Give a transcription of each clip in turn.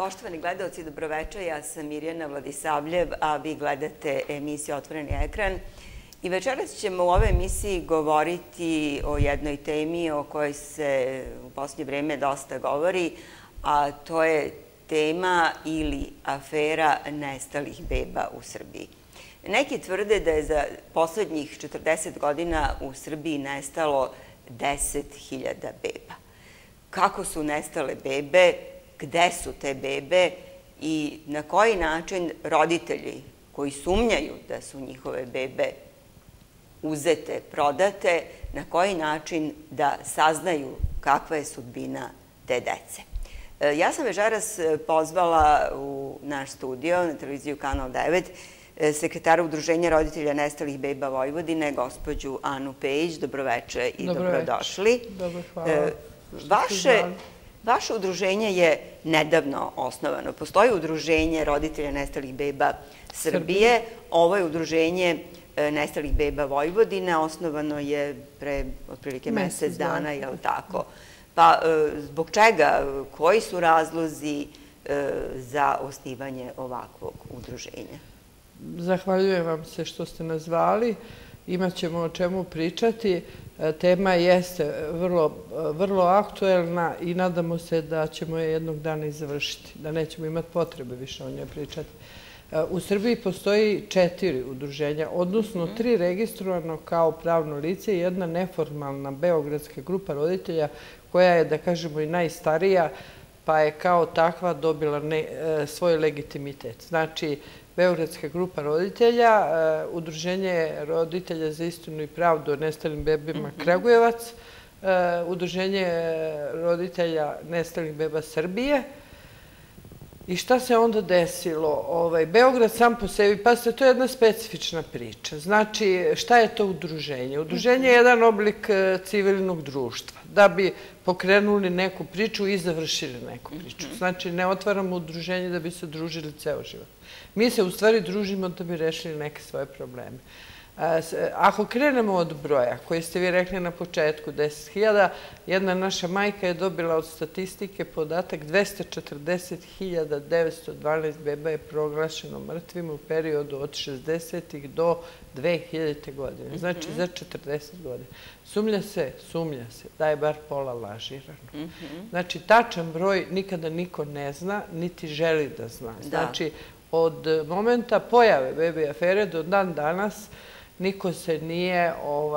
Poštovani gledalci, dobroveče, ja sam Mirjana Vladisavljev, a vi gledate emisiju Otvoreni ekran. I večeras ćemo u ovoj emisiji govoriti o jednoj temi o kojoj se u posljednje vreme dosta govori, a to je tema ili afera nestalih beba u Srbiji. Neki tvrde da je za poslednjih 40 godina u Srbiji nestalo 10.000 beba. Kako su nestale bebe, gde su te bebe i na koji način roditelji koji sumnjaju da su njihove bebe uzete, prodate, na koji način da saznaju kakva je sudbina te dece. Ja sam večeras pozvala u naš studio, na televiziju Kanal 9, sekretara Udruženja roditelja nestalih beba Vojvodine, gospođu Anu Pejić. Dobroveče i dobrodošli. Dobro, hvala. Vaše udruženje je nedavno osnovano. Postoji Udruženje roditelja nestalih beba Srbije. Ovo je Udruženje nestalih beba Vojvodine. Osnovano je pre otprilike mesec dana, je li tako? Pa zbog čega? Koji su razlozi za osnivanje ovakvog udruženja? Zahvaljujem vam se što ste nas zvali. Imaćemo o čemu pričati. Tema jeste vrlo aktuelna i nadamo se da ćemo je jednog dana i završiti, da nećemo imati potrebe više o njoj pričati. U Srbiji postoji 4 udruženja, odnosno 3 registrovano kao pravno lice i jedna neformalna beogradska grupa roditelja koja je, da kažemo, i najstarija, pa je kao takva dobila svoj legitimitet. Znači, Beogradska grupa roditelja, Udruženje roditelja za istinu i pravdu o nestalim bebima Kragujevac, Udruženje roditelja nestalih beba Srbije. I šta se onda desilo? Beograd sam po sebi, pa to je jedna specifična priča. Znači, šta je to udruženje? Udruženje je jedan oblik civilnog društva, da bi pokrenuli neku priču i završili neku priču. Znači, ne otvaramo udruženje da bi se družili ceo život. Mi se u stvari družimo da bi rešili neke svoje probleme. Ako krenemo od broja, koji ste vi rekli na početku, 10.000, jedna naša majka je dobila od statistike podatak 240.912 beba je proglašeno mrtvim u periodu od 60. do 2000. godine. Znači, za 40 godina. Sumnja se da je bar pola lažirano. Znači, tačan broj nikada niko ne zna, niti želi da zna. Znači, od momenta pojave bebe afere do dan danas niko se nije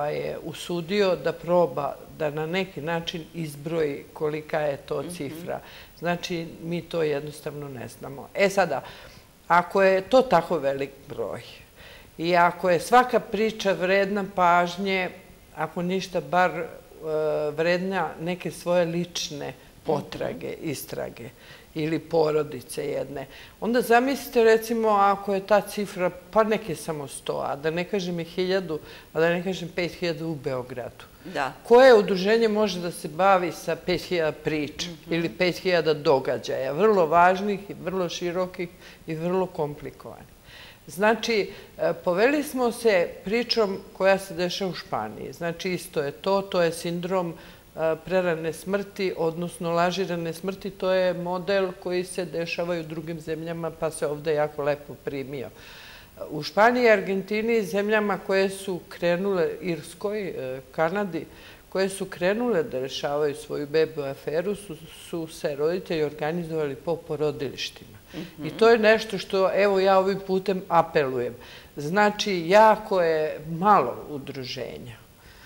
usudio da proba da na neki način izbroji kolika je to cifra. Znači, mi to jednostavno ne znamo. Sada, ako je to tako velik broj i ako je svaka priča vredna pažnje, ako ništa, bar vredna neke svoje lične potrage, istrage ili porodice jedne. Onda zamislite, recimo, ako je ta cifra, pa neke samo 100, a da ne kažem i 1000, a da ne kažem 5000 u Beogradu. Koje udruženje može da se bavi sa 5000 priča ili 5000 događaja, vrlo važnih i vrlo širokih i vrlo komplikovanih? Znači, poveli smo se pričom koja se dešava u Španiji. Znači, isto je to je sindrom prerane smrti, odnosno lažirane smrti, to je model koji se dešava i u drugim zemljama, pa se ovde jako lepo primio. U Španiji, Argentini, zemljama koje su krenule, Irskoj, Kanadi, koje su krenule da rešavaju svoju bebu aferu, su se roditelji organizovali po porodilištima. I to je nešto što, evo, ja ovim putem apelujem. Znači, jako je malo udruženja.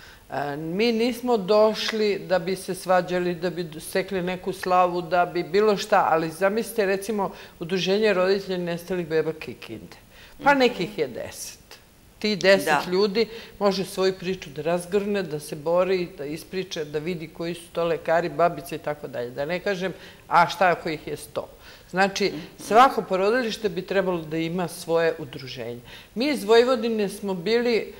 Mi nismo došli da bi se svađali, da bi stekli neku slavu, da bi bilo šta, ali zamislite, recimo, Udruženje roditelja nestalih beba Kikinde. Pa nekih je 10. Ti 10 ljudi može svoju priču da razgrne, da se bori, da ispriča, da vidi koji su to lekari, babice i tako dalje. Da ne kažem, a šta ako ih je 100? Znači, svako porodilište bi trebalo da ima svoje udruženje. Mi iz Vojvodine smo bili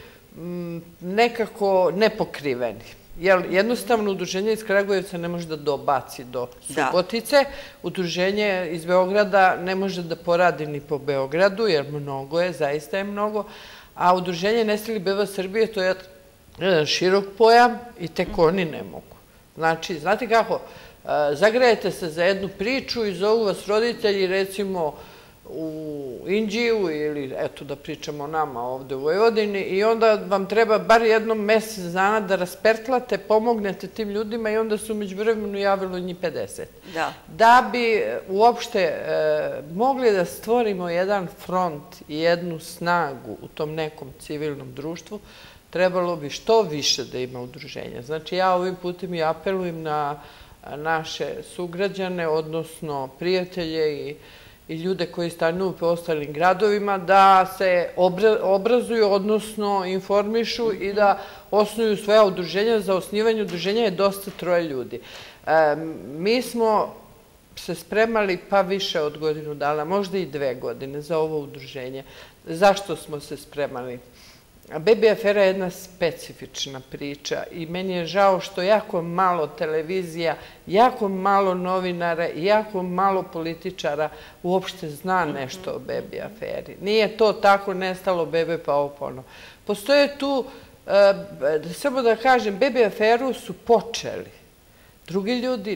nekako nepokriveni. Jer jednostavno udruženje iz Kragujevca ne može da dobaci do Subotice, udruženje iz Beograda ne može da poradi ni po Beogradu, jer mnogo je, zaista je mnogo, a udruženje nestalih beba Srbije to je jedan širok pojam i tek oni ne mogu. Znači, znate kako, zagrejete se za jednu priču i zovu vas roditelji, recimo, u Inđiju ili, eto, da pričamo o nama ovde u Vojvodini i onda vam treba bar jednom mesec dana da raspertlate, pomognete tim ljudima i onda su umeđu vremenu javilo njih 50. Da bi uopšte mogli da stvorimo jedan front i jednu snagu u tom nekom civilnom društvu, trebalo bi što više da ima udruženja. Znači, ja ovim putem i apelujem na naše sugrađane, odnosno prijatelje i ljude koji stanuju po ostalim gradovima, da se obrazuju, odnosno informišu i da osnuju svoja udruženja. Za osnivanje udruženja je dosta 3 ljudi. Mi smo se spremali pa više od godinu dana, možda i 2 godine za ovo udruženje. Zašto smo se spremali? Baby afera je jedna specifična priča i meni je žao što jako malo televizija, jako malo novinara i jako malo političara uopšte zna nešto o baby aferi. Nije to tako nestalo bebe pa opono. Postoje tu, samo da kažem, baby aferu su počeli drugi ljudi,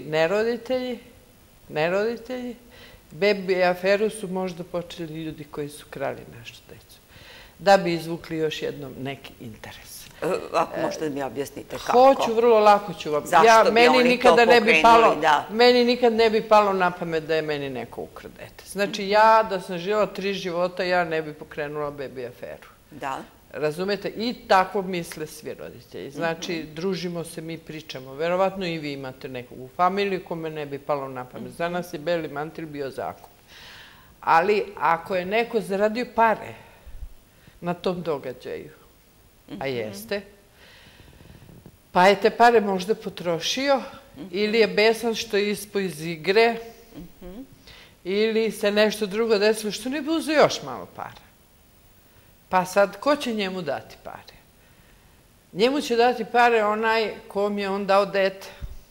neroditelji. Baby aferu su možda počeli ljudi koji su krali našu decu, da bi izvukli još jednom neki interes. Ako možete da mi objasnite kako? Hoću, vrlo lako ću vam. Zašto bi oni to pokrenuli? Meni nikad ne bi palo na pamet da je meni neko ukra dete. Znači, ja da sam živjela 3 života, ja ne bi pokrenula baby aferu. Da. Razumete? I tako misle svi roditelji. Znači, družimo se, mi pričamo. Verovatno i vi imate nekog u familiji kome ne bi palo na pamet. Za nas je beli mantil bio zakup. Ali, ako je neko zaradio pare na tom događaju, a jeste, pa je te pare možda potrošio, ili je besan što je ispao iz igre, ili se nešto drugo desilo što ne bi uzeo još malo para. Pa sad, ko će njemu dati pare? Njemu će dati pare onaj kom je on dao dete.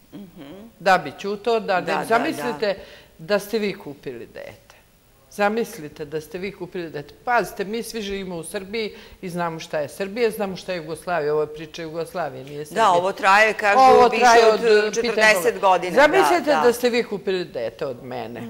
Da bi ćutao, zamislite da ste vi kupili dete. Zamislite da ste vi kupili dete. Pazite, mi svi živimo u Srbiji i znamo šta je Srbija, znamo šta je Jugoslavija. Ovo je priča Jugoslavije, nije Srbija. Da, ovo traje, kažu, više od 40 godina. Zamislite da ste vi kupili dete od mene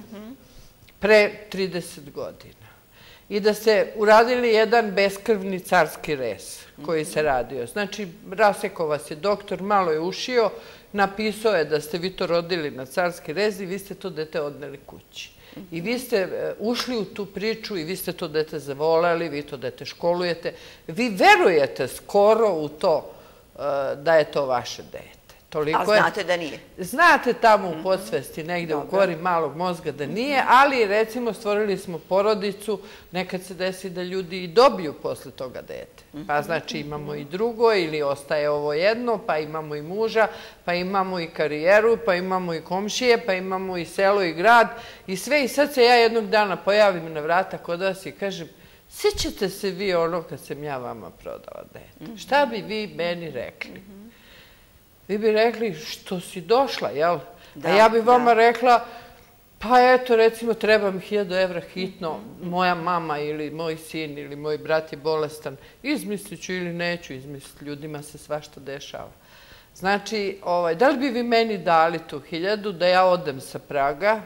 pre 30 godina i da ste uradili jedan beskrvni carski rez koji se radio. Znači, rasekao vas je doktor, malo je ušio, napisao je da ste vi to rodili na carski rez i vi ste to dete odneli kući. I vi ste ušli u tu priču i vi ste to dete zavoleli, vi to dete školujete. Vi verujete skoro u to da je to vaše dete. A znate da nije? Znate tamo u podsvesti, negde u kori malog mozga da nije, ali recimo stvorili smo porodicu, nekad se desi da ljudi i dobiju posle toga dete. Pa znači imamo i drugo ili ostaje ovo jedno, pa imamo i muža, pa imamo i karijeru, pa imamo i komšije, pa imamo i selo i grad i sve. I sad se ja jednog dana pojavim na vrata kod vas i kažem, sjećate se vi ono kad sam ja vama prodala dete? Šta bi vi meni rekli? Vi bi rekli što si došla, jel? A ja bi vama rekla, pa eto, recimo, treba mi 1000 evra hitno, moja mama ili moj sin ili moj brat je bolestan. Izmislit ću ili neću izmisliti, ljudima se svašta dešava. Znači, da li bi vi meni dali tu 1000 da ja odem sa Praga,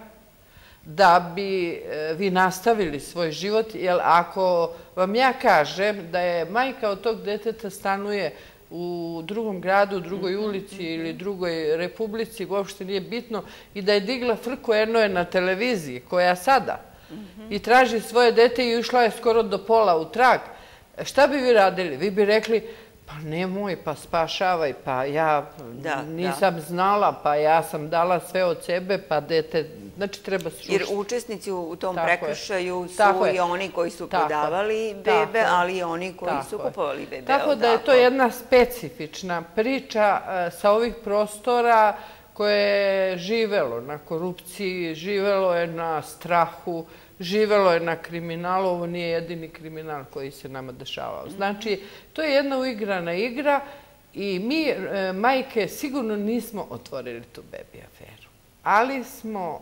da bi vi nastavili svoj život? Jer ako vam ja kažem da je majka od tog deteta stanuje u drugom gradu, u drugoj ulici ili drugoj republici, uopšte nije bitno, i da je digla frku eno je na televiziji, koja sada, i traži svoje dete i ušla je skoro do pola u trag, šta bi vi radili? Vi bi rekli, pa nemoj, pa spašavaj, pa ja nisam znala, pa ja sam dala sve od sebe, pa dete, znači treba srušiti. Jer učesnici u tom prekršaju su i oni koji su prodavali bebe, ali i oni koji su kupovali bebe. Tako da je to jedna specifična priča sa ovih prostora koje je živelo na korupciji, živelo je na strahu, živelo je na kriminalu. Ovo nije jedini kriminal koji se nama dešavao. Znači, to je jedna uigrana igra i mi, majke, sigurno nismo otvorili tu baby aferu. Ali smo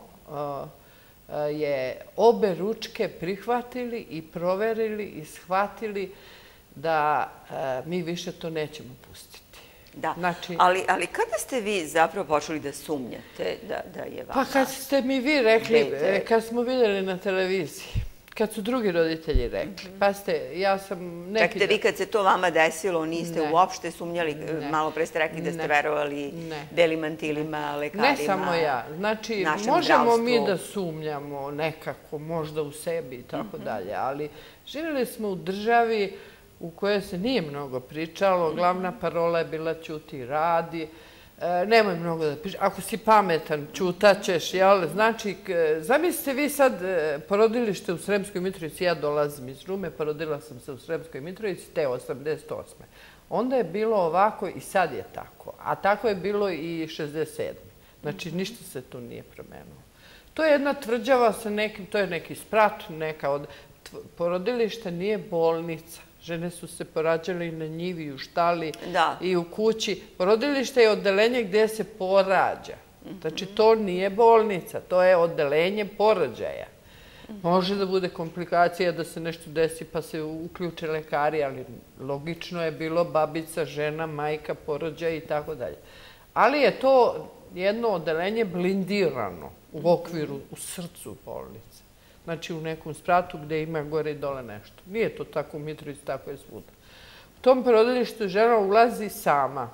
je obe ručke prihvatili i proverili i shvatili da mi više to nećemo pustiti. Da, ali kada ste vi zapravo počeli da sumnjate da je vama? Pa kad ste mi vi rekli, kad smo vidjeli na televiziji, kad su drugi roditelji rekli, pa ste, ja sam neki... Čekajte, vi kad se to vama desilo, niste uopšte sumnjali, malo pre ste rekli da ste verovali belim mantilima, lekarima, ne samo ja, znači možemo mi da sumnjamo nekako, možda u sebi i tako dalje, ali živjeli smo u državi u kojoj se nije mnogo pričalo, glavna parola je bila ćuti i radi, nemoj mnogo da pričaš, ako si pametan, ćutaćeš, jel? Znači, zamislite vi sad porodilište u Sremskoj Mitrovici, ja dolazim iz Rume, porodila sam se u Sremskoj Mitrovici, te 88. Onda je bilo ovako i sad je tako, a tako je bilo i 67. Znači, ništa se tu nije promenilo. To je jedna tvrđava sa nekim, to je neki sprat, neka od... Porodilište nije bolnica. Žene su se porađale i na njivi, u štali i u kući. Porodilište je odeljenje gdje se porađa. Znači, to nije bolnica, to je odeljenje porođaja. Može da bude komplikacija, da se nešto desi pa se uključe lekari, ali logično je bilo babica, žena, majka, porođaj i tako dalje. Ali je to jedno odeljenje blindirano u okviru, u srcu bolnice. Znači u nekom spratu gdje ima gore i dole nešto. Nije to tako u Mitrovici, tako je svuda. U tom porodilištu žena ulazi sama.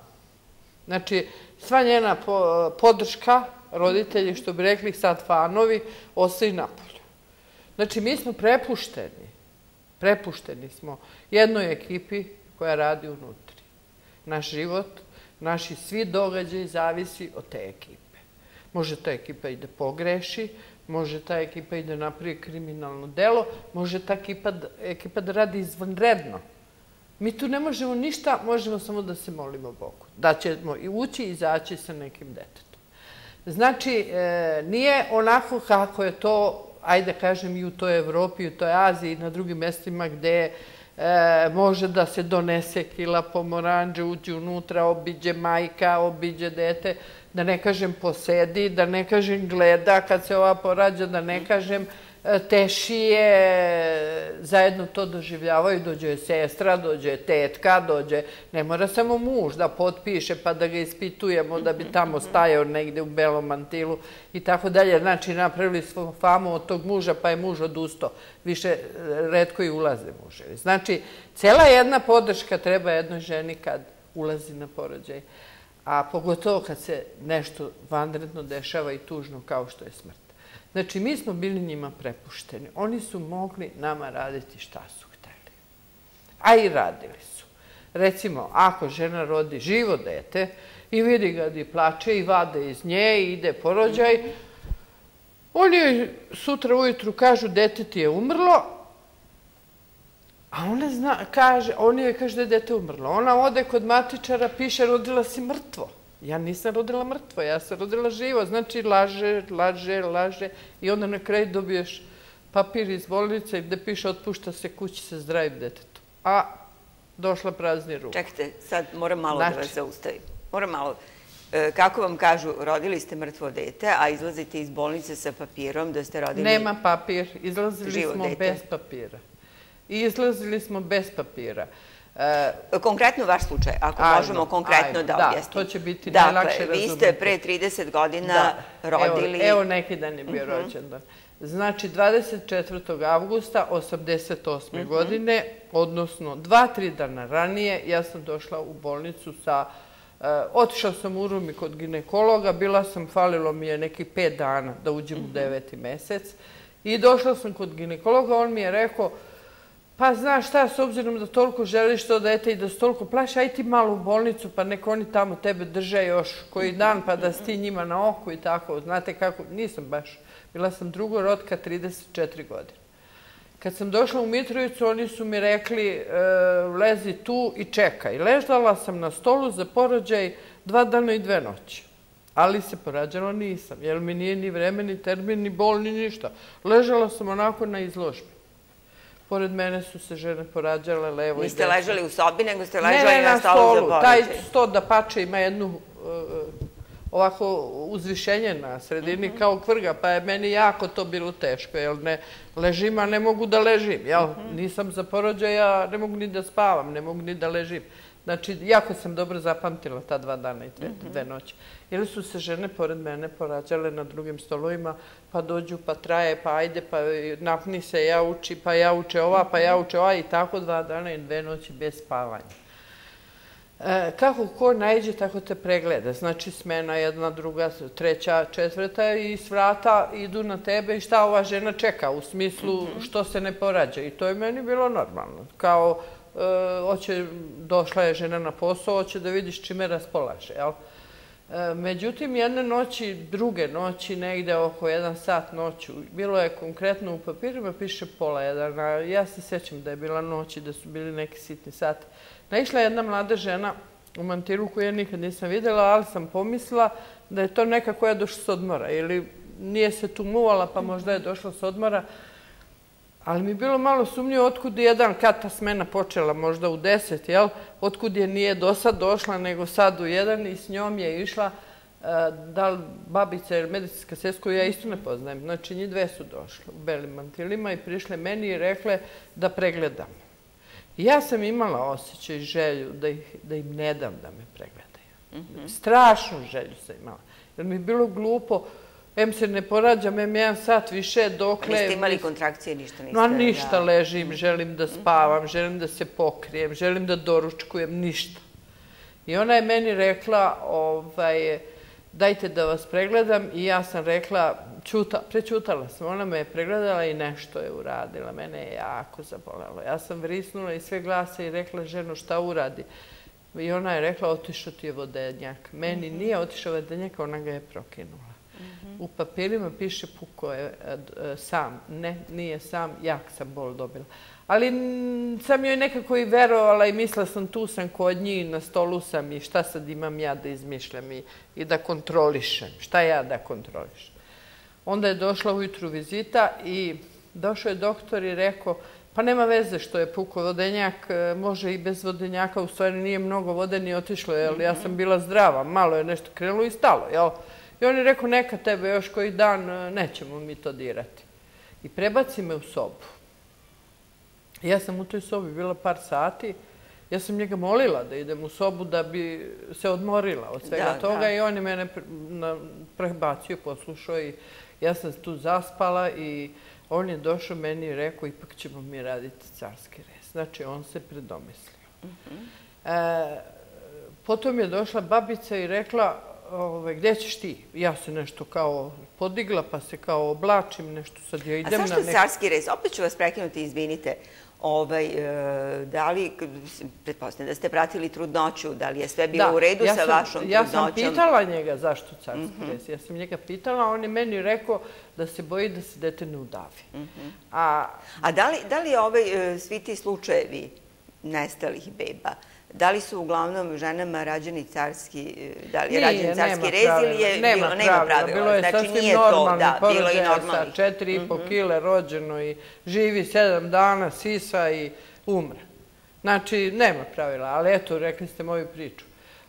Znači, sva njena podrška, roditelji, što bi rekli sad fanovi, ostaje napolju. Znači, mi smo prepušteni. Prepušteni smo jednoj ekipi koja radi unutri. Naš život, naši svi događaji zavisi od te ekipe. Može ta ekipa i da pogreši, može ta ekipa i da napravi kriminalno delo, može ta ekipa da radi izvanredno. Mi tu ne možemo ništa, možemo samo da se molimo Bogu. Da ćemo i ući i izaći sa nekim detetom. Znači, nije onako kako je to, ajde kažem, i u toj Evropi, i u toj Aziji, i na drugim mestima gde može da se donese kila pomoranđe, uđe unutra, obiđe majka, obiđe dete, da ne kažem posedi, da ne kažem gleda kad se ova porađa, da ne kažem tešije, zajedno to doživljavaju, dođe sestra, dođe tetka, dođe, ne mora samo muž da potpiše pa da ga ispitujemo da bi tamo stajao negde u belom mantilu i tako dalje. Znači, napravili smo famu od tog muža pa je muž odustao. Više retko i ulaze muževi. Znači, cela jedna podrška treba jednoj ženi kad ulazi na porođaj. A pogotovo kad se nešto vanredno dešava i tužno kao što je smrt. Znači, mi smo bili njima prepušteni. Oni su mogli nama raditi šta su hteli. A i radili su. Recimo, ako žena rodi živo dete i vidi ga da plače i vade iz nje i ide porođaj, oni joj sutra ujutru kažu dete ti je umrlo, a oni joj kaže da je dete umrlo. Ona ode kod matičara, piše rodila si mrtvo. Ja nisam rodila mrtvo, ja sam rodila živo. Znači, laže i onda na kraju dobiješ papir iz bolnice gde piše otpušta se kući sa zdravim detetom. A došla prazni ruku. Čekajte, sad moram malo da vas zaustavim. Moram malo. Kako vam kažu, rodili ste mrtvo dete, a izlazite iz bolnice sa papirom da ste rodili... Nema papir, izlazili smo bez papira. Izlazili smo bez papira. Konkretno vaš slučaj, ako možemo konkretno da objasnimo. To će biti najlakše razumjeti. Vi ste pre 30 godina rodili... Evo neki dan je bio rođendan. Znači, 24. avgusta 88. godine, odnosno 2-3 dana ranije, ja sam došla u bolnicu sa... Otišla sam u Rumi kod ginekologa, falilo mi je nekih 5 dana da uđem u 9. mesec i došla sam kod ginekologa, on mi je rekao pa znaš šta, s obzirom da toliko želiš to dete i da se toliko plaši, aj ti malo u bolnicu pa neko oni tamo tebe drže još koji dan pa da si ti njima na oku i tako. Znate kako, nisam baš, bila sam drugorotka 34 godine. Kad sam došla u Mitrovicu, oni su mi rekli lezi tu i čekaj. Ležala sam na stolu za porođaj 2 dana i 2 noći. Ali se porađala nisam, jer mi nije ni vreme, ni termin, ni bol, ni ništa. Ležala sam onako na izložbi. Pored mene su se žene porađale levo i desno. Niste ležali u sobi, nego ste ležali na stolu za porođaj. Taj sto da pače ima jednu ovako uzvišenje na sredini kao kvrga, pa je meni jako to bilo teško, jer ne ležim, a ne mogu da ležim. Nisam za porođaj, ja ne mogu ni da spavam, ne mogu ni da ležim. Znači, jako sam dobro zapamtila ta 2 dana i 2 noći. Ili su se žene pored mene porađale na drugim stolovima, pa dođu, pa traje, pa ajde, pa napni se, ja uči, pa ja uče ova, pa ja uče ova i tako 2 dana i 2 noći bez spavanja. Kako ko naiđe, tako te pregleda. Znači, smena jedna, druga, treća, četvrta i s vrata idu na tebe i šta ova žena čeka, u smislu što se ne porađa. I to je meni bilo normalno. Kao, došla je žena na posao, hoće da vidiš čime raspolaže, jel? Međutim, jedne noći, druge noći, negde oko 1 sat noću, bilo je konkretno u papirima, piše 12:30, a ja se sjećam da je bila noć i da su bili neki sitni sati. Naišla je jedna mlada žena u mantilu koju ja nikad nisam vidjela, ali sam pomislila da je to neka koja je došla s odmora ili nije se tu muvala pa možda je došla s odmora. Ali mi je bilo malo sumnjivo otkud je kad ta smena počela, možda u 10, jel? Otkud je nije do sad došla, nego sad u 1 i s njom je išla da li babica ili medicinska sestra koju ja isto ne poznajem. Znači, njih 2 su došle u belim mantilima i prišle meni i rekle da pregledam. Ja sam imala osjećaj i želju da im ne dam da me pregledaju. Strašnu želju sam imala. Jer mi je bilo glupo, em se ne porađam, em 1 sat više, dokle... Niste imali kontrakcije, ništa niste... No, ništa, ležim, želim da spavam, želim da se pokrijem, želim da doručkujem, ništa. I ona je meni rekla, dajte da vas pregledam i ja sam rekla, prećutala sam, ona me je pregledala i nešto je uradila, mene je jako zabolelo. Ja sam vrisnula i sve glasa i rekla, ženo, šta uradi? I ona je rekla, otišao ti je vodenjak. Meni nije otišao vodenjak, ona ga je prokinula. U papirima piše pukao je sam. Ne, nije sam, jak sam bol dobila. Ali sam joj nekako i verovala i mislila sam tu sam kod njih, na stolu sam i šta sad imam ja da izmišljam i da kontrolišem. Šta ja da kontrolišem? Onda je došla ujutru vizita i došao je doktor i rekao, pa nema veze što je pukao vodenjak, može i bez vodenjaka, u stvari nije mnogo vode ni otišlo, jer ja sam bila zdrava, malo je nešto krenulo i stalo, jel? I on je rekao, neka tebe još koji dan, nećemo mi to dirati. I prebaci me u sobu. Ja sam u toj sobi bila par sati, ja sam njega molila da idem u sobu da bi se odmorila od svega toga i on je mene prebacio, poslušao i ja sam tu zaspala i on je došao meni i rekao, ipak ćemo mi raditi carski rez. Znači, on se predomislio. Potom je došla babica i rekla, gdje ćeš ti? Ja se nešto kao podigla, pa se kao oblačim, nešto sad ja idem na neko... A zašto carski rez? Opet ću vas prekinuti, izvinite. Da li, pretpostavljam da ste pratili trudnoću, da li je sve bilo u redu sa vašom trudnoćom? Ja sam pitala njega zašto carski rez. Ja sam njega pitala, on je meni rekao da se boji da se dete ne udavi. A da li svi ti slučajevi nestalih beba, da li su uglavnom ženama rađeni carski, da li je rađen carski rez ili je bilo, nema pravila? Bilo je sasvim normalni porođaj sa 4,5 kile rođeno i živi 7 dana, sisa i umre. Znači, nema pravila, ali eto, rekli ste moju priču.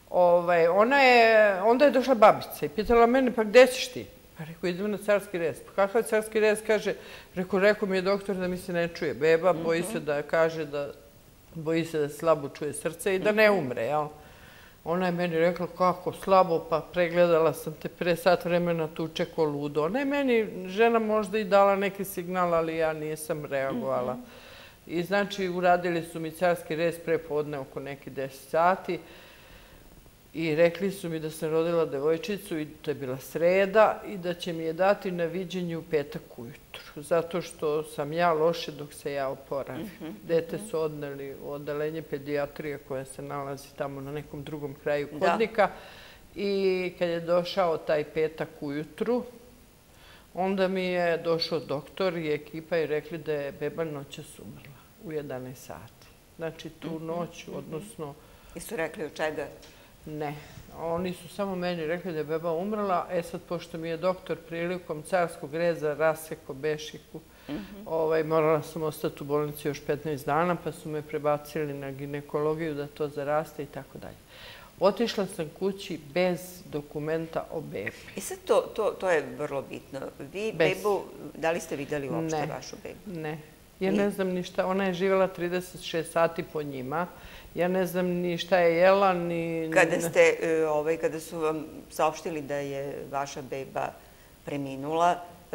Onda je došla babica i pitala mene, pa gde ćeš ti? Pa rekao, idem na carski rez. Pa kakav carski rez, kaže, rekao mi je doktor da mi se ne čuje beba, boji se da kaže da boji se da slabo čuje srce i da ne umre, jel? Ona je meni rekla, kako slabo, pa pregledala sam te pre sat vremena tuče ko ludo. Ona je meni, žena možda i dala neki signal, ali ja nisam reagovala. I znači, uradili su mi carski rez pre podne oko neki 10 sati i rekli su mi da sam rodila devojčicu i to je bila sreda i da će mi je dati na viđenje u petak ujutru, zato što sam ja loše dok se ja oporavim. Dete su odneli u odeljenje pedijatrije koje se nalazi tamo na nekom drugom kraju Kodnika i kad je došao taj petak ujutru, onda mi je došao doktor i ekipa i rekli da je beba noćas umrla u 11 sati. Znači tu noć, odnosno... I su rekli od čega? Ne. Oni su samo meni rekli da je beba umrla. Sad, pošto mi je doktor prilikom carskog reza raseko bešiku, morala sam ostati u bolnici još 15 dana, pa su me prebacili na ginekologiju da to zaraste i tako dalje. Otišla sam kući bez dokumenta o bebi. I sad to je vrlo bitno. Vi bebu, da li ste vidjeli uopšte vašu bebu? Ne. Ja ne znam ni šta, ona je živjela 36 sati po njima. Ja ne znam ni šta je jela, ni... Kada su vam saopštili da je vaša beba preminula,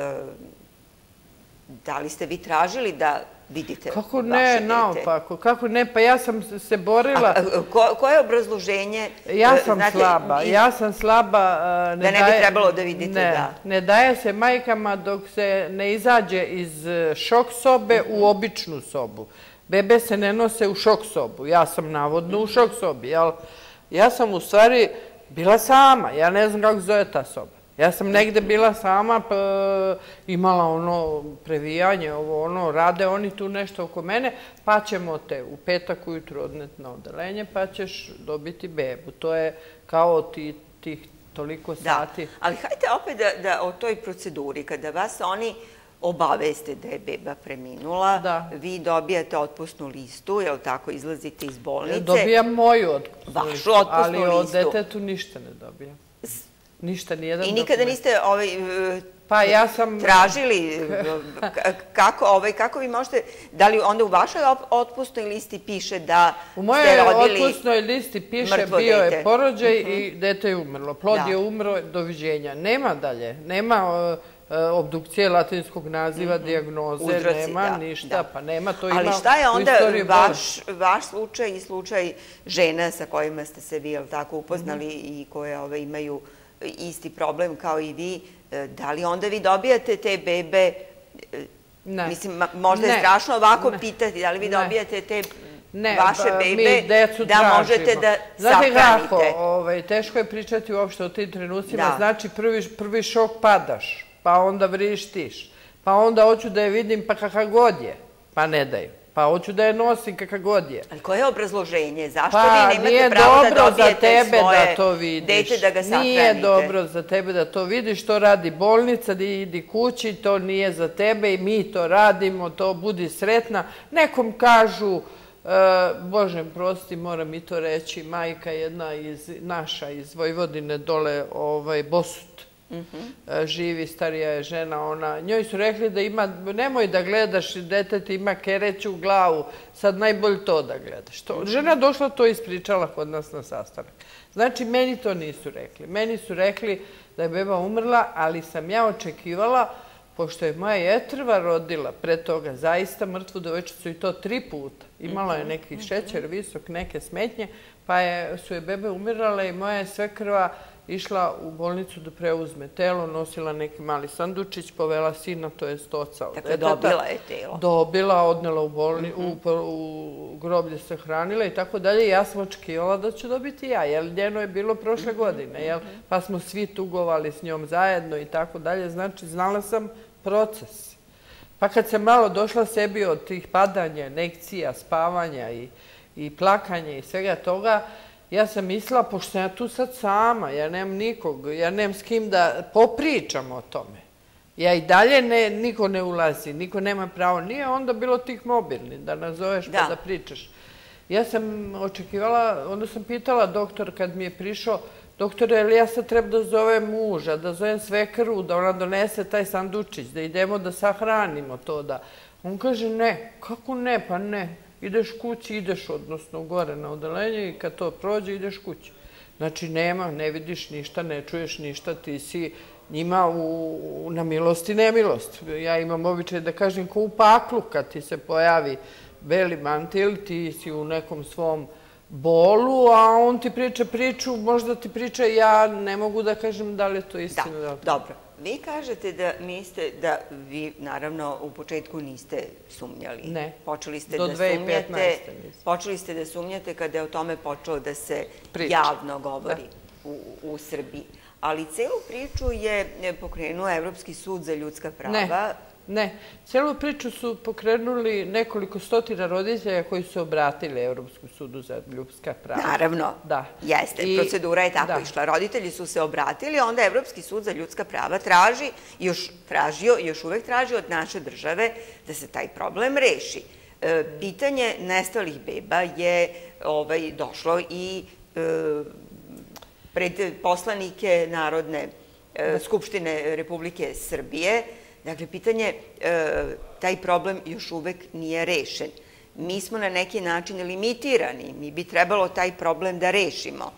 da li ste vi tražili da vidite vaše dete? Kako ne, naopako, kako ne, pa ja sam se borila... Koje je obrazloženje? Ja sam slaba... Da ne bi trebalo da vidite, da. Ne daje se majkama dok se ne izađe iz šok sobe u običnu sobu. Bebe se ne nose u šok sobu. Ja sam navodno u šok sobi, jel? Ja sam u stvari bila sama. Ja ne znam kako zove ta soba. Ja sam negde bila sama, imala ono previjanje, rade oni tu nešto oko mene, pa ćemo te u petak ujutru odneti na odeljenje, pa ćeš dobiti bebu. To je kao tih toliko sati. Da, ali hajde opet da o toj proceduri, kada vas oni obaveste da je beba preminula, vi dobijate otpusnu listu, jel tako, izlazite iz bolnice? Dobijam moju otpusnu listu, ali o detetu ništa ne dobijam. Ništa, nijedan dokument. I nikada niste tražili kako vi možete, da li onda u vašoj otpusnoj listi piše da ste rodili mrtvo dete? U mojoj otpusnoj listi piše bio je porođaj i dete je umrlo. Plod je umro, doviđenja. Nema dalje, nema obdukcije latinskog naziva, dijagnoze, nema ništa, pa nema, to ima u istoriji bolesti. Ali šta je onda vaš slučaj i slučaj žena sa kojima ste se vi upoznali i koje imaju isti problem kao i vi, da li onda vi dobijate te bebe, mislim, možda je strašno ovako pitati, da li vi dobijate te vaše bebe da možete da sahranite? Znate kako, teško je pričati uopšte o tim trenucima, znači prvi šok padaš, pa onda vrištiš, pa onda hoću da je vidim pa kakav god je, pa ne daju. Pa hoću da je nosim kakav god je. Ali koje je obrazloženje? Zašto vi nemate pravo da dobijete svoje dete da ga sahranite? Nije dobro za tebe da to vidiš, to radi bolnica, da idi kući, to nije za tebe i mi to radimo, to budi sretna. Nekom kažu, Bože prosti, moram i to reći, majka jedna naša iz Vojvodine dole, Bosut. Živi, starija je žena, njoj su rekli da ima, nemoj da gledaš, detete ima kereću glavu, sad najbolje to da gledaš. Žena došla, to ispričala kod nas na sastanak. Znači, meni to nisu rekli. Meni su rekli da je beba umrla, ali sam ja očekivala, pošto je moja jetrva rodila pre toga zaista mrtvu devojčicu i to 3 puta. Imala je neki šećer visok, neke smetnje, pa su je bebe umirale i moja je svekrva išla u bolnicu da preuzme telo, nosila neki mali sandučić, povela sina, to je oca od deteta. Dakle, dobila je telo. Dobila, odnela u groblje, se hranila i tako dalje. Ja sam očekivala da ću dobiti ja, jer njeno je bilo prošle godine, pa smo svi tugovali s njom zajedno i tako dalje. Znači, znala sam proces. Pa kad sam malo došla sebi od tih padanja, nekcija, spavanja i plakanja i svega toga, ja sam mislila, pošto sam ja tu sad sama, ja nemam nikog, ja nemam s kim da popričam o tome. Ja i dalje niko ne ulazi, niko nema pravo. Nije onda bilo tih mobilnih da nazoveš pa da pričaš. Ja sam očekivala, onda sam pitala doktor kad mi je prišao, doktore, ali ja sad treba da zovem muža, da zovem svekrvu, da ona donese taj sandučić, da idemo da sahranimo to da... On kaže ne, kako ne, pa ne. Ideš kući, ideš odnosno gore na odeljenje i kad to prođe ideš kući. Znači nema, ne vidiš ništa, ne čuješ ništa, ti si njima na milost i nemilost. Ja imam običaj da kažem ko u paklu kad ti se pojavi beli mantil, ti si u nekom svom bolu, a on ti priča priču, možda ti priča, ja ne mogu da kažem da li je to istina. Da, dobro. Vi kažete da vi, naravno, u početku niste sumnjali. Ne, do 2015. Počeli ste da sumnjate kada je o tome počelo da se javno govori u Srbiji. Ali celu priču je pokrenuo Evropski sud za ljudska prava. Ne, celu priču su pokrenuli nekoliko stotina roditelja koji su obratili Evropskom sudu za ljudska prava. Naravno, jeste, procedura je tako išla. Roditelji su se obratili, onda Evropski sud za ljudska prava još uvek traži od naše države da se taj problem reši. Pitanje nestalih beba je došlo i pred poslanike Narodne skupštine Republike Srbije. Dakle, pitanje, taj problem još uvek nije rešen. Mi smo na neki način limitirani, mi bi trebalo taj problem da rešimo.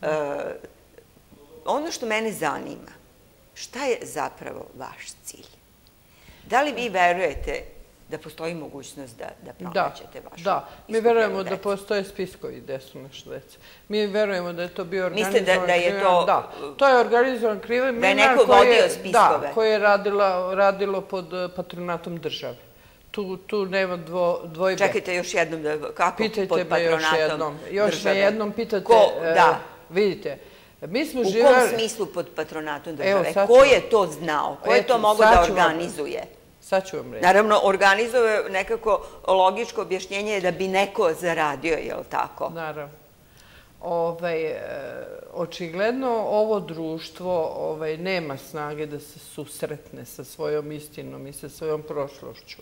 Ono što mene zanima, šta je zapravo vaš cilj? Da li vi verujete da postoji mogućnost da pronađete vašu? Da, mi verujemo da postoje spiskovi gde su naše dece. Mi verujemo da je to bio organizovan kriminal. Mislite da je to... Da, to je organizovan kriminal. Da je neko vodio spiskove? Da, koje je radilo pod patronatom države. Tu nema dvojbe. Čekajte još jednom, kako pitajte pod patronatom države? Pitajte me još jednom pitate. Da. Vidite, mi smo živeli... U kom smislu pod patronatom države? Ko je to znao? Ko je to mogao da organizuje? Sad ću vam reći. Naravno, organizuje nekako logičko objašnjenje da bi neko zaradio, je li tako? Naravno. Očigledno ovo društvo nema snage da se susretne sa svojom istinom i sa svojom prošlošću.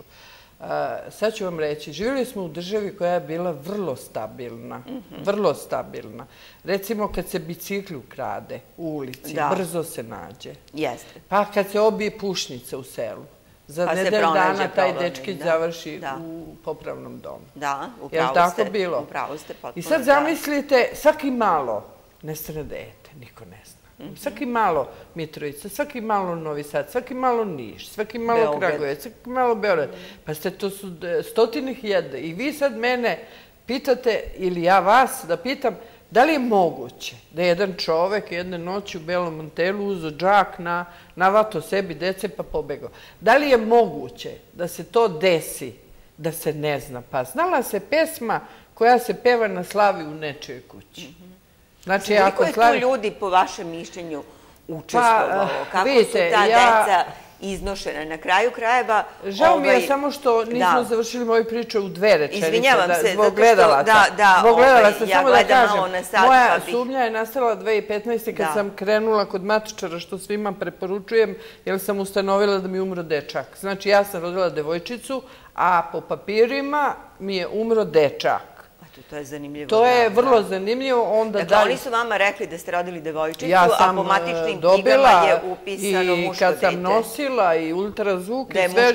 Sad ću vam reći, živjeli smo u državi koja je bila vrlo stabilna. Vrlo stabilna. Recimo, kad se bicikl ukrade u ulici, brzo se nađe. Jeste. Pa kad se obije pušnica u selu. Za nedelju dana taj dečkić završi u popravnom domu. Da, upravo ste. Je li tako bilo? Upravo ste potpuno. I sad zamislite, svaki malo nestane dete, niko ne zna. Svaki malo Mitrovica, svaki malo Novi Sad, svaki malo Niš, svaki malo Kragujevac, svaki malo Beograd. Pa to su stotine hiljada. I vi sad mene pitate, ili ja vas da pitam, da li je moguće da jedan čovek jedne noći u Belom Montelu uzeo džak, navato sebi dece pa pobegao? Da li je moguće da se to desi, da se ne zna? Pa znala se pesma koja se peva na slavi u nečijoj kući. Znači, koliko je tu ljudi, po vašem mišljenju, učestvovalo? Kako su ta deca iznošena? Na kraju krajeva... Žao mi je samo što nismo završili moju priču u dve rečenice. Izvinjavam se. Zbog gledalaca. Zbog gledalaca, samo da kažem. Moja sumnja je nastala 2015. kad sam krenula kod matičara, što svima preporučujem, jer sam ustanovila da mi umro dečak. Znači, ja sam rodila devojčicu, a po papirima mi je umro dečak. To je zanimljivo. To je vrlo zanimljivo. Dakle, oni su vama rekli da ste rodili devojčicu, a po matičnim knjigama je upisano muško dete. I kad sam nosila i ultrazvuk i sve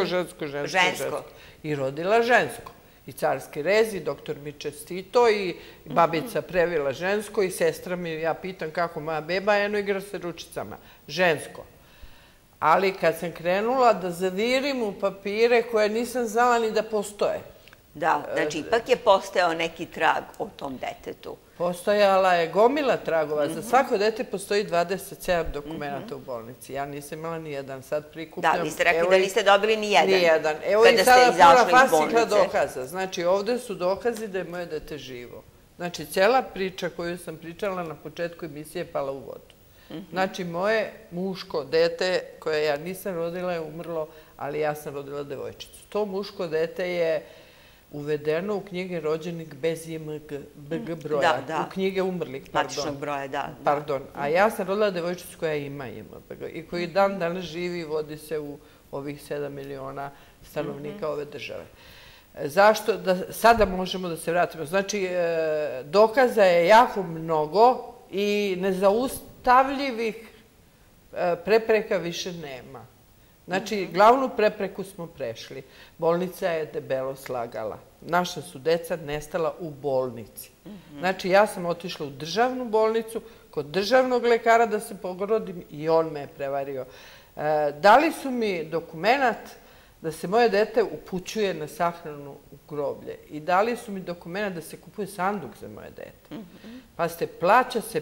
žensko. I rodila žensko. I carski rez, i doktor mi čestito, i babica previla žensko, i sestra mi, ja pitam kako moja beba, eno igra se ručicama. Žensko. Ali kad sam krenula da zavirim u papire koje nisam znala ni da postoje. Da, znači ipak je postojao neki trag o tom detetu. Postojala je gomila tragova. Za svako dete postoji 27 dokumenta u bolnici. Ja nisam imala ni jedan, sad prikupljam. Da, vi ste rekli da niste dobili ni jedan. Ni jedan. Evo i sada puna fascikla dokaza. Znači ovde su dokazi da je moje dete živo. Znači cijela priča koju sam pričala na početku emisije je pala u vodu. Znači moje muško dete koje ja nisam rodila je umrlo, ali ja sam rodila devojčicu. To muško dete je uvedeno u knjige rođenih bez IMBG broja, u knjige umrlih, matičnog broja, da. Pardon, a ja sam rodila devojčicu koja ima IMBG i koji dan danas živi i vodi se u ovih 7 miliona stanovnika ove države. Zašto? Sada možemo da se vratimo. Znači, dokaza je jako mnogo i nezaustavljivih prepreka više nema. Znači, glavnu prepreku smo prešli. Bolnica je debelo slagala. Naša su deca nestala u bolnici. Znači, ja sam otišla u državnu bolnicu, kod državnog lekara da se pogorodim i on me je prevario. Dali su mi dokument da se moje dete upućuje na sahranu u groblje i dali su mi dokument da se kupuje sanduk za moje dete. Pa plaća se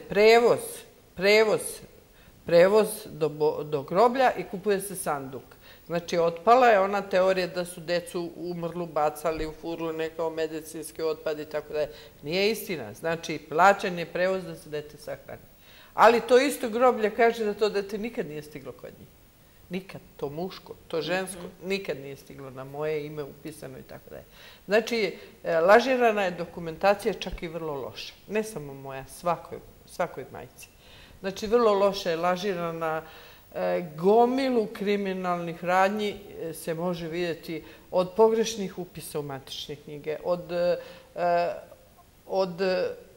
prevoz do groblja i kupuje se sanduk. Znači, otpala je ona teorija da su decu umrlu, bacali u furlu nekao medicinski otpad i tako da je. Nije istina. Znači, plaćan je prevoz da se dete sahrani. Ali to isto groblje kaže da to dete nikad nije stiglo kod njih. Nikad. To muško, to žensko, nikad nije stiglo na moje ime upisano i tako da je. Znači, lažirana je dokumentacija čak i vrlo loša. Ne samo moja, svakoj majci. Znači, vrlo loše je lažirana, gomilu kriminalnih radnji se može vidjeti od pogrešnih upisa u matične knjige, od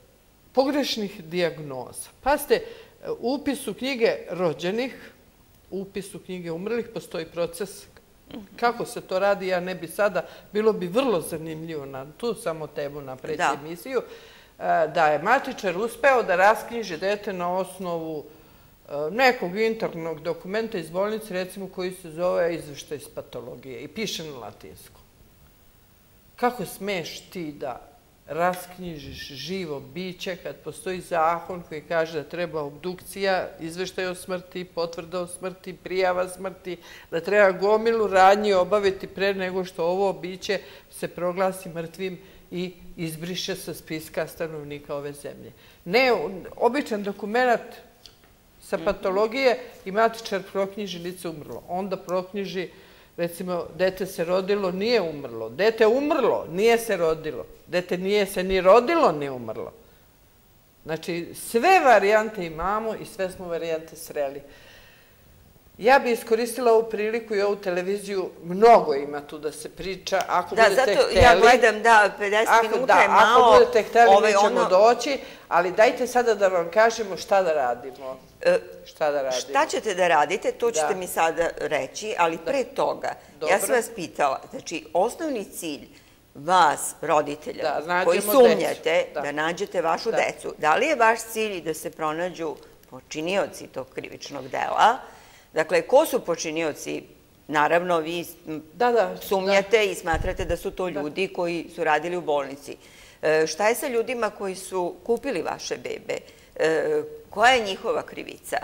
pogrešnih dijagnoza. Pazite, upis u knjige rođenih, upis u knjige umrlih, postoji proces. Kako se to radi, ja ne bi sada, bilo bi vrlo zanimljivo na tu samo temu napraviti emisiju, da je matičar uspeo da rasknjiži dete na osnovu nekog internog dokumenta iz bolnice, recimo koji se zove izveštaj iz patologije i piše na latinskom. Kako smeš ti da rasknjižiš živo biće kad postoji zakon koji kaže da treba obdukcija, izveštaj o smrti, potvrda o smrti, prijava smrti, da treba gomilu radnji obaviti pre nego što ovo biće se proglasi mrtvim i izbriše sa spiska stanovnika ove zemlje. Ne, običan dokument sa patologije i matičar proknjiži lice umrlo. Onda proknjiži, recimo, dete se rodilo, nije umrlo. Dete umrlo, nije se rodilo. Dete nije se ni rodilo, ni umrlo. Znači, sve varijante imamo i sve smo varijante sreli. Ja bi iskoristila ovu priliku i ovu televiziju, mnogo ima tu da se priča, ako budete hteli. Da, zato ja gledam, 50 minuta je malo. Ako budete hteli, mi ćemo doći, ali dajte sada da vam kažemo šta da radimo. Šta ćete da radite, to ćete mi sada reći, ali pre toga, ja sam vas pitala, znači, osnovni cilj vas, roditelja, koji sumnjate da nađete vašu decu, da li je vaš cilj da se pronađu počinioci tog krivičnog dela? Dakle, ko su počinioci? Naravno, vi sumnjate i smatrate da su to ljudi koji su radili u bolnici. Šta je sa ljudima koji su kupili vaše bebe? Koja je njihova krivica?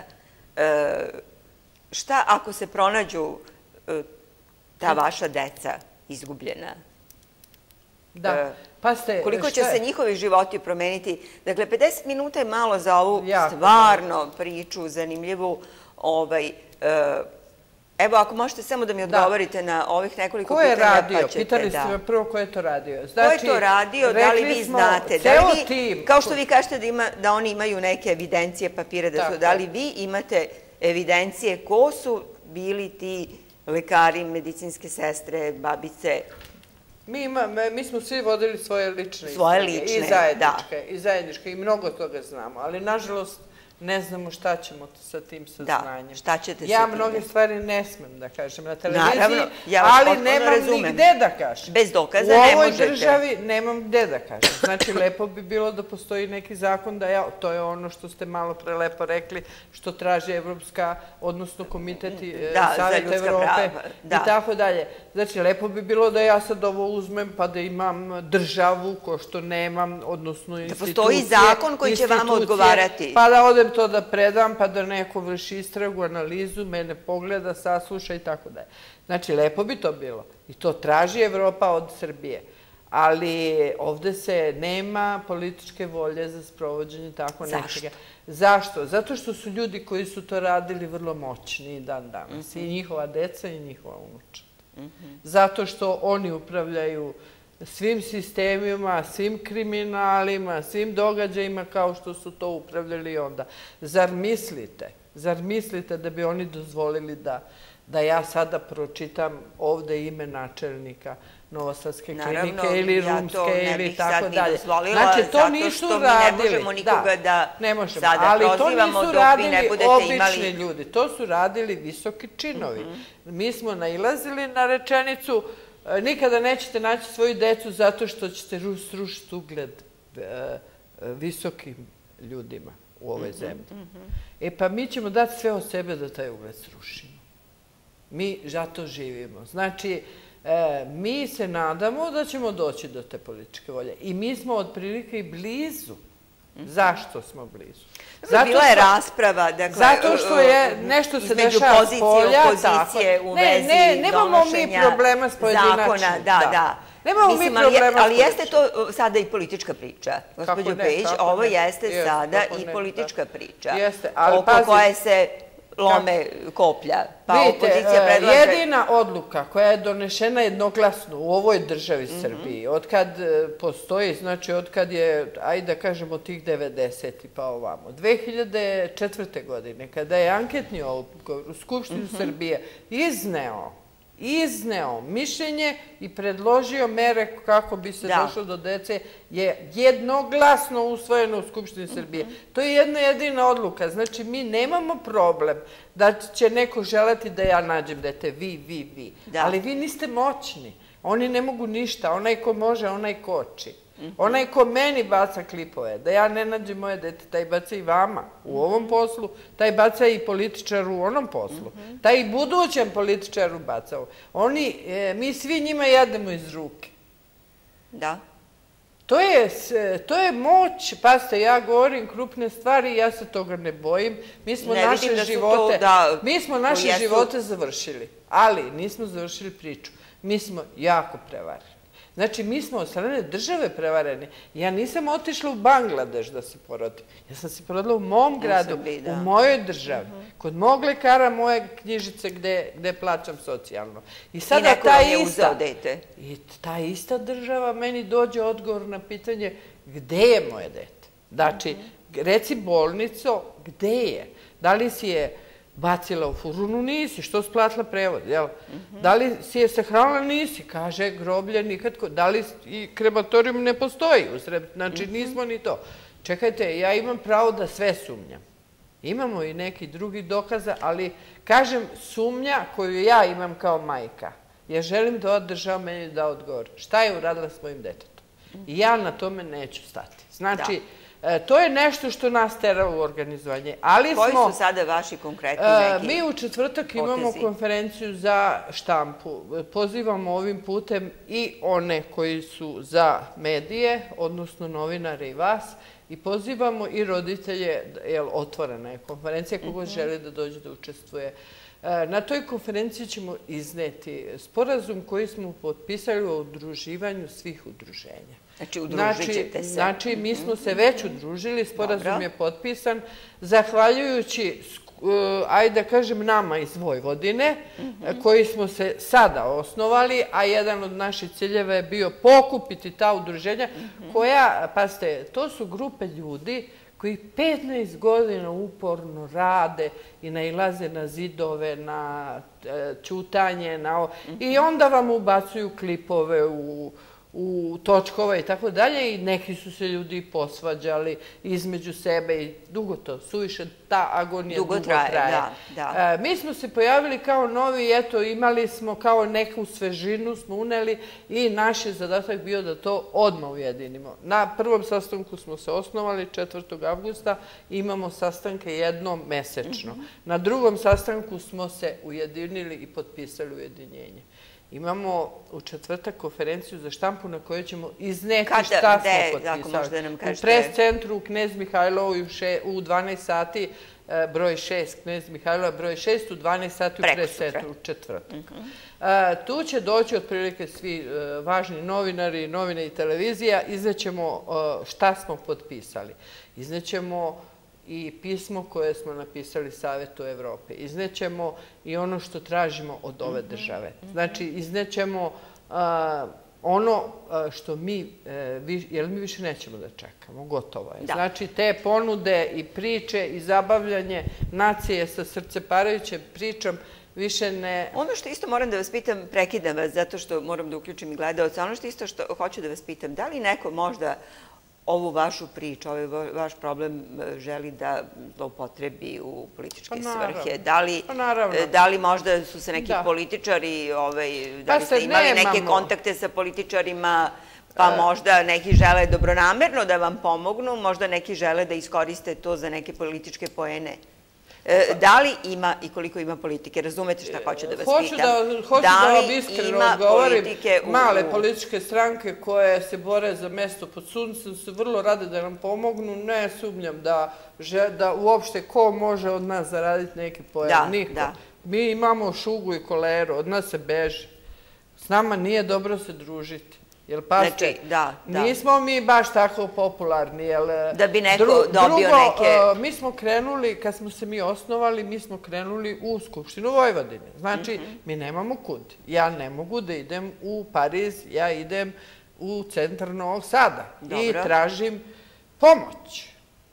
Šta ako se pronađu ta vaša deca izgubljena? Da. Koliko će se njihovi životi promeniti? Dakle, 50 minuta je malo za ovu stvarno priču, zanimljivu. Evo, ako možete samo da mi odgovorite na ovih nekoliko pitanja. Ko je radio? Pitali ste me prvo ko je to radio. Ko je to radio? Da li vi znate? Kao što vi kažete da oni imaju neke evidencije, papire, da li vi imate evidencije ko su bili ti lekari, medicinske sestre, babice? Mi smo svi vodili svoje lične i zajedničke i mnogo toga znamo, ali nažalost ne znamo šta ćemo sa tim saznanjem. Da, šta ćete sa tim? Ja mnoge stvari ne smem da kažem na televiziji, ali nemam ni gde da kažem. Bez dokaza ne možete. U ovoj državi nemam gde da kažem. Znači, lepo bi bilo da postoji neki zakon da to je ono što ste malo prelepo rekli, što traži Evropska, odnosno Komitet Saveta Evrope i tako dalje. Znači, lepo bi bilo da ja sad ovo uzmem pa da imam državu ko što nemam, odnosno institucije. Da postoji zakon koji će vama odgovarati. Pa da odem to da predam, pa da neko vrši istragu, analizu, mene pogleda, sasluša i tako dalje. Znači, lepo bi to bilo. I to traži Evropa od Srbije. Ali ovde se nema političke volje za sprovođenje tako nečega. Zašto? Zato što su ljudi koji su to radili vrlo moćni i dan danas. I njihova deca i njihova unuča. Zato što oni upravljaju svim sistemima, svim kriminalima, svim događajima kao što su to upravljali onda. Zar mislite da bi oni dozvolili da ja sada pročitam ovde ime načelnika Novosadske klinike ili Rumske ili tako dalje? Znači, to nisu radili. Ne možemo nikoga da sada prozivamo dok vi ne budete imali... Obični ljudi, to su radili visoki činovi. Mi smo nailazili na rečenicu nikada nećete naći svoju decu zato što ćete srušiti ugled visokim ljudima u ovoj zemlji. Pa mi ćemo dati sve od sebe da taj ugled srušimo. Mi zato živimo. Znači, mi se nadamo da ćemo doći do te političke volje. I mi smo otprilike i blizu. Zašto smo blizu? Bila je rasprava, zato što je nešto se dešava s polja. Opozicije u vezi donošenja zakona. Nemamo mi problema s ali jeste to sada i politička priča. Gospođo Pejić, ovo jeste sada i politička priča. Oko koje se lome koplja. Vidite, jedina odluka koja je donešena jednoglasno u ovoj državi Srbiji, od postoji, znači od kad je, ajde da kažemo tih 90 i pa ovamo, 2004. godine, kada je anketni odbor u Skupštini Srbije izneo mišljenje i predložio mere kako bi se došlo do dece, je jednoglasno usvojeno u Skupštini Srbije. To je jedna jedina odluka. Znači, mi nemamo problem da će neko želeti da ja nađem dete. Vi. Ali vi niste moćni. Oni ne mogu ništa. Onaj ko može, onaj koči. Onaj ko meni baca klipove, da ja ne nađem moje dete, taj baca i vama u ovom poslu, taj baca i političaru u onom poslu, taj i budućem političaru bacao. Mi svi njima jedemo iz ruke. Da. To je moć, pazite, ja govorim krupne stvari i ja se toga ne bojim. Mi smo naše živote završili, ali nismo završili priču. Mi smo jako prevareni. Znači, mi smo od strane države prevareni. Ja nisam otišla u Bangladeš da se porodim. Ja sam se porodila u mom gradu, u mojoj državi, kod mog lekara, moje knjižice gde plaćam socijalno. I neko vam je uzeo dete. I ta ista država meni dođe odgovor na pitanje gde je moje dete. Znači, reci bolnico, gde je? Da li si je bacila u furunu? Nisi. Što si platila prevod, jel? Da li si je sahranila? Nisi. Kaže, groblje nikad. Da li i krematorijum ne postoji? Znači, nismo ni to. Čekajte, ja imam pravo da sve sumnjam. Imamo i neki drugi dokaza, ali, kažem, sumnja koju ja imam kao majka. Ja želim da ova država meni da odgovor. Šta je uradila s mojim detetom? I ja na tome neću stati. Znači, to je nešto što nas tera u organizovanje. Koji su sada vaši konkretni neki potezi? Mi u četvrtak imamo konferenciju za štampu. Pozivamo ovim putem i one koji su za medije, odnosno novinare i vas, i pozivamo i roditelje, jer otvorena je konferencija, kogo želi da dođe da učestvuje. Na toj konferenciji ćemo izneti sporazum koji smo potpisali o udruživanju svih udruženja. Znači, udružit ćete se. Znači, mi smo se već udružili, sporazum je potpisan, zahvaljujući, ajde da kažem, nama iz Vojvodine, koji smo se sada osnovali, a jedan od naših ciljeva je bio pokupiti ta udruženja, koja, pazite, to su grupe ljudi koji 15 godina uporno rade i nailaze na zidove, na ćutanje, i onda vam ubacuju klipove u točkove i tako dalje, i neki su se ljudi posvađali između sebe i dugo to, suviše ta agonija dugo traje. Mi smo se pojavili kao novi, eto, imali smo kao neku svežinu, smo uneli, i naš je zadatak bio da to odmah ujedinimo. Na prvom sastanku smo se osnovali 4. avgusta, imamo sastanke jednom mesečno. Na drugom sastanku smo se ujedinili i potpisali ujedinjenje. Imamo u četvrtak konferenciju za štampu na kojoj ćemo izneti šta smo potpisali. U pres centru Knez Mihajlo u 12 sati, broj 6, Knez Mihajlova, broj 6, u 12 sati u pres centru u četvrtak. Tu će doći otprilike svi važni novinari, novine i televizija, iznećemo šta smo potpisali. Iznećemo i pismo koje smo napisali Savetu Evrope. Iznećemo i ono što tražimo od ove države. Znači, iznećemo ono što mi, jer mi više nećemo da čekamo, gotovo je. Znači, te ponude i priče i zabavljanje nacije sa srceparajućem pričom više ne... Ono što isto moram da vas pitam, prekidam vas zato što moram da uključim i gledalca, ono što isto što hoću da vas pitam, da li neko možda ovu vašu priču, ovaj vaš problem želi da zloupotrebi u političke svrhe? Da li možda su se neki političari, da li ste imali neke kontakte sa političarima, pa možda neki žele dobronamerno da vam pomognu, možda neki žele da iskoriste to za neke političke poene? Da li ima i koliko ima politike? Razumete šta hoću da vas pitam? Hoću da vam iskreno odgovorim. Male političke stranke koje se bore za mesto pod suncem su vrlo rade da nam pomognu. Ne sumnjam da uopšte ko može od nas zaraditi neki poen. Niko. Mi imamo šugu i koleru, od nas se beži. S nama nije dobro se družiti. Jer, pazite, nismo mi baš tako popularni. Da bi neko dobio neke... Mi smo krenuli, kad smo se mi osnovali, mi smo krenuli u Skupštinu Vojvodine. Znači, mi nemamo kud. Ja ne mogu da idem u Pariz, ja idem u centar Novog Sada i tražim pomoć.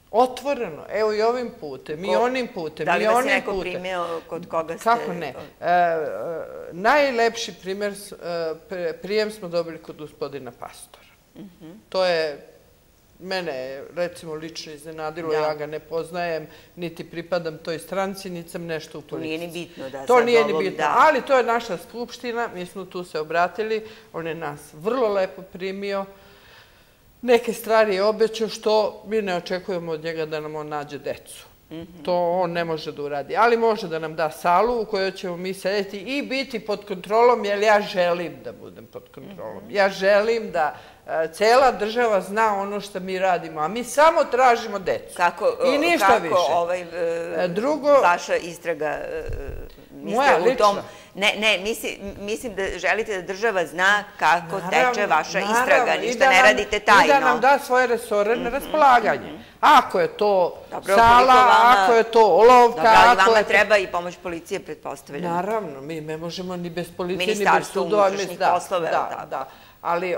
Otvoreno. Evo i ovim putem, i onim putem, i onim putem. Da li vas je neko primio kod koga ste... Kako ne? Najlepši prijem smo dobili kod gospodina Pastora. To je mene, recimo, lično iznenadilo. Ja ga ne poznajem, niti pripadam toj stranci, niti sam nešto u politici. To nije ni bitno da... To nije ni bitno, ali to je naša skupština, mi smo tu se obratili, on je nas vrlo lepo primio. Neke stvari je obećao što mi ne očekujemo od njega da nam on nađe decu. To on ne može da uradi, ali može da nam da salu u kojoj ćemo mi sedeti i biti pod kontrolom, jer ja želim da budem pod kontrolom. Ja želim da cela država zna ono što mi radimo, a mi samo tražimo decu. I ništa više. Kako vaša istraga... Moja lična. Ne, mislim da želite da država zna kako teče vaša istraga, ništa ne radite tajno. I da nam da svoje resore na raspolaganje. Ako je to sala, ako je to olovka... Dobro, ali vama treba i pomoć policije, pretpostavljam. Naravno, mi ne možemo ni bez policije, ni bez Ministarstvo sudova. unutrašnjih poslova, da. Ali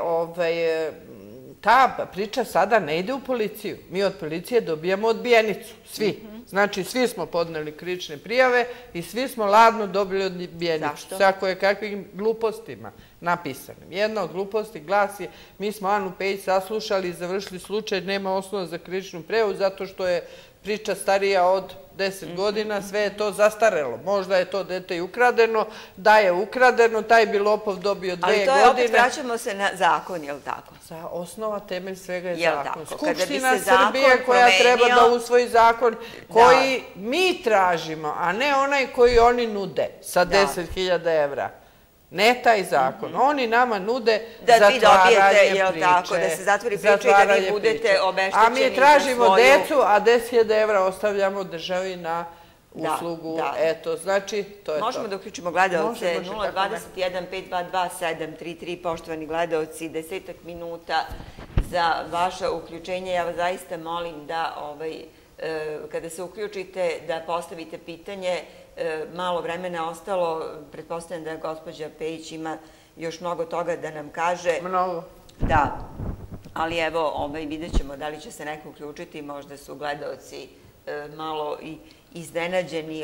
ta priča sada ne ide u policiju. Mi od policije dobijamo odbijenicu, svi. Znači, svi smo podneli krivične prijave i svi smo ladno dobili odbijenicu. Sa kakvim glupostima napisanim. Jedna od gluposti glasi, mi smo Anu Pejić saslušali i završili slučaj, nema osnova za krivičnu prijavu zato što je priča starija od 10 godina, sve je to zastarelo. Možda je to dete i ukradeno, da je ukradeno, taj bi lopov dobio 2 godine. Ali to je opet, vraćamo se na zakon, je li tako? Za osnova, temelj svega je zakon. Skupština Srbije koja treba da usvoji zakon koji mi tražimo, a ne onaj koji oni nude sa 10.000 evra. Ne taj zakon. Oni nama nude zatvaranje priče. Da se zatvori priča i da vi budete obeštećeni za svoju... A mi tražimo decu, a 10.000 evra ostavljamo državi na uslugu. Eto, znači, to je to. Možemo da uključimo gledalce 021 522 733, poštovani gledalci, 10 minuta za vaše uključenje. Ja vas zaista molim da kada se uključite da postavite pitanje. Malo vremena ostalo, pretpostavljam da gospođa Pejić ima još mnogo toga da nam kaže. Mnogo. Da, ali evo, vidjet ćemo da li će se neko uključiti, možda su gledalci malo i iznenađeni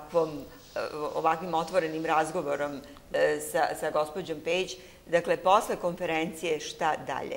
ovakvim otvorenim razgovorom sa gospođom Pejić. Dakle, posle konferencije šta dalje?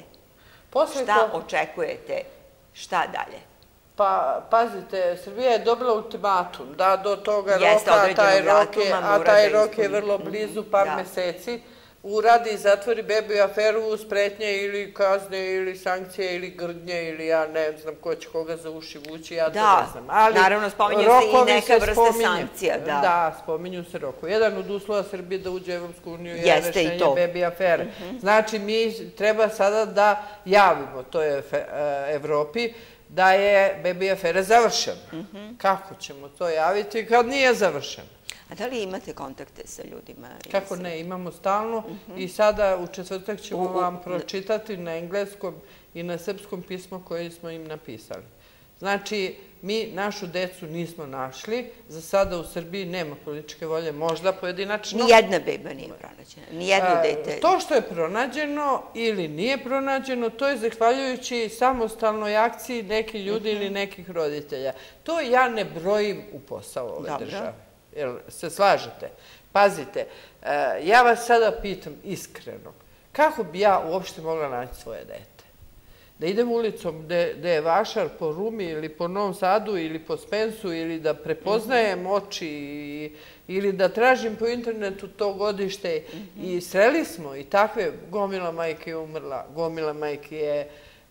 Šta očekujete? Šta dalje? Pa, pazite, Srbija je dobila ultimatum da do toga roka, a taj rok je vrlo blizu, par meseci, uradi i zatvori bebi aferu uz pretnje ili kazne ili sankcije ili grdnje ili ja ne znam ko će koga za uši vući, ja to ne znam. Da, naravno spominju se i neka vrsta sankcija. Da, spominju se rokovi. Jedan od uslova Srbije da uđe u Evropsku uniju je rešenje bebi afere. Znači, mi treba sada da javimo toj Evropi da je bebi afera završena. Kako ćemo to javiti kad nije završena? A da li imate kontakte sa ljudima? Kako ne, imamo stalno i sada u četvrtak ćemo vam pročitati na engleskom i na srpskom pismo koje smo im napisali. Znači, mi našu decu nismo našli, za sada u Srbiji nema političke volje, možda pojedinačno. Nijedna beba nije pronađena, nijedno dete. To što je pronađeno ili nije pronađeno, to je zahvaljujući samostalnoj akciji nekih ljudi ili nekih roditelja. To ja ne brojim u posao ove države. Jel se slažete? Pazite, ja vas sada pitam iskreno, kako bi ja uopšte mogla naći svoje dete? Da idem ulicom gde je vašar po Rumi ili po Novom Sadu ili po Spensu ili da prepoznajem oči ili da tražim po internetu to godište i sreli smo i takve, gomila majke je umrla, gomila majke je